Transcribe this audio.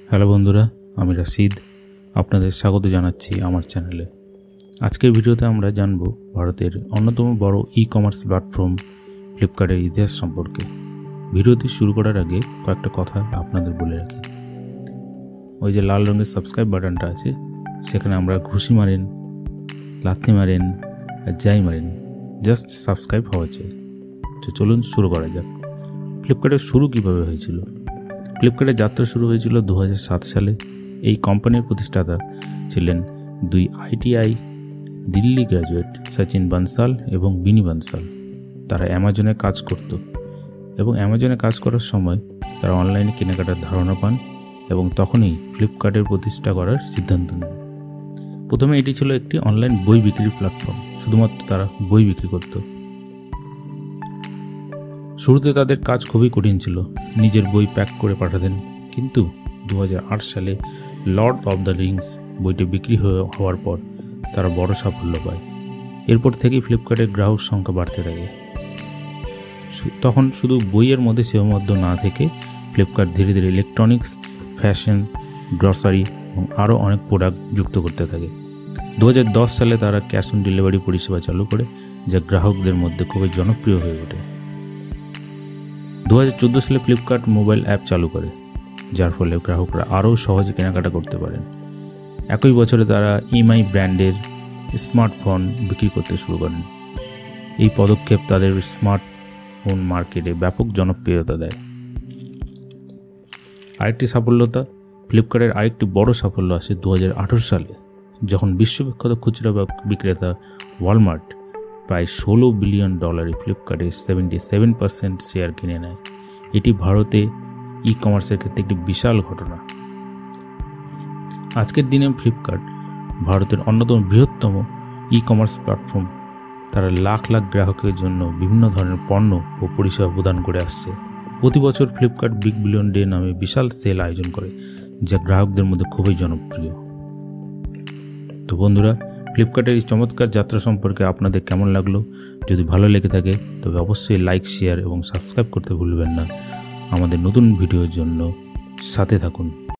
Hello বন্ধুরা, আমি রাশিদ আপনাদের স্বাগত জানাচ্ছি আমার চ্যানেলে। আজকের ভিডিওতে আমরা জানব ভারতের অন্যতম বড় ই-কমার্স প্ল্যাটফর্ম ফ্লিপকার্টের ইতিহাস সম্পর্কে। ভিডিওটি শুরু করার আগে কয়েকটা কথা আপনাদের বলে রাখি। ওই যে লাল রঙের সাবস্ক্রাইব বাটনটা আছে, সেখানে আমরা ঘুষি মারেন, লাথি মারেন আর যাই মারেন, জাস্ট সাবস্ক্রাইব হওয়া চাই। তো চলুন শুরু করা যাক। ফ্লিপকার্টের শুরু কীভাবে হয়েছিল? ফ্লিপকার্টের যাত্রা শুরু হয়েছিল 2007 সালে। এই কোম্পানির প্রতিষ্ঠাতা ছিলেন দুই ITI দিল্লি গ্র্যাজুয়েট সচিন বানসাল এবং বিনি বানসাল। তারা অ্যামাজনে কাজ করত এবং অ্যামাজনে কাজ করার সময় তারা অনলাইনে কেনাকাটার ধারণা পান এবং তখনই ফ্লিপকার্টের প্রতিষ্ঠা করার সিদ্ধান্ত নেন। প্রথমে এটি ছিল একটি অনলাইন বই বিক্রির প্ল্যাটফর্ম, শুধুমাত্র তারা বই বিক্রি করত। শুরুতে তাদের কাজ খুবই কঠিন ছিল, নিজের বই প্যাক করে পাঠাতেন। কিন্তু 2008 সালে লর্ড অফ দ্য রিংস বইটি বিক্রি হওয়ার পর তারা বড় সাফল্য পায়। এরপর থেকেই ফ্লিপকার্টের গ্রাহক সংখ্যা বাড়তে থাকে। তখন শুধু বইয়ের মধ্যে সীমাবদ্ধ না থেকে ফ্লিপকার্ট ধীরে ধীরে ইলেকট্রনিক্স, ফ্যাশন, গ্রসারি এবং আরও অনেক প্রোডাক্ট যুক্ত করতে থাকে। 2010 সালে তারা ক্যাশ অন ডেলিভারি পরিষেবা চালু করে, যা গ্রাহকদের মধ্যে খুবই জনপ্রিয় হয়ে ওঠে। 2014 সালে ফ্লিপকার্ট মোবাইল অ্যাপ চালু করে, যার ফলে গ্রাহকরা আরও সহজে কেনাকাটা করতে পারেন। একই বছরে তারা EMI ব্র্যান্ডের স্মার্টফোন বিক্রি করতে শুরু করেন। এই পদক্ষেপ তাদের স্মার্টফোন মার্কেটে ব্যাপক জনপ্রিয়তা দেয়। ফ্লিপকার্টের আরেকটি বড় সাফল্য আসে 2018 সালে, যখন বিশ্ববিখ্যাত খুচরা বিক্রেতা ওয়ালমার্ট প্রায় $16 বিলিয়ন ফ্লিপকার্টের 77% শেয়ার কিনে নেয়। এটি ভারতে ই-কমার্সের ক্ষেত্রে একটি বিশাল ঘটনা। আজকের দিনে ফ্লিপকার্ট ভারতের অন্যতম বৃহত্তম ই-কমার্স প্ল্যাটফর্ম। তারা লাখ লাখ গ্রাহকের জন্য বিভিন্ন ধরনের পণ্য ও পরিষেবা প্রদান করে আসছে। প্রতি বছর ফ্লিপকার্ট বিগ বিলিয়ন ডে নামে বিশাল সেল আয়োজন করে, যা গ্রাহকদের মধ্যে খুবই জনপ্রিয়। তো বন্ধুরা, ফ্লিপকার্টের এই চমৎকার যাত্রা সম্পর্কে আপনাদের কেমন লাগলো? যদি ভালো লেগে থাকে তবে অবশ্যই লাইক, শেয়ার এবং সাবস্ক্রাইব করতে ভুলবেন না। আমাদের নতুন ভিডিওর জন্য সাথে থাকুন।